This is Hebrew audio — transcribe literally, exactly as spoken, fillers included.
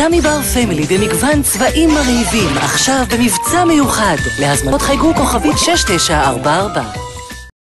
דמי בר פמילי במגוון צבעים מרהיבים, עכשיו במבצע מיוחד. להזמנות חייגו כוכבית שש תשע ארבע ארבע.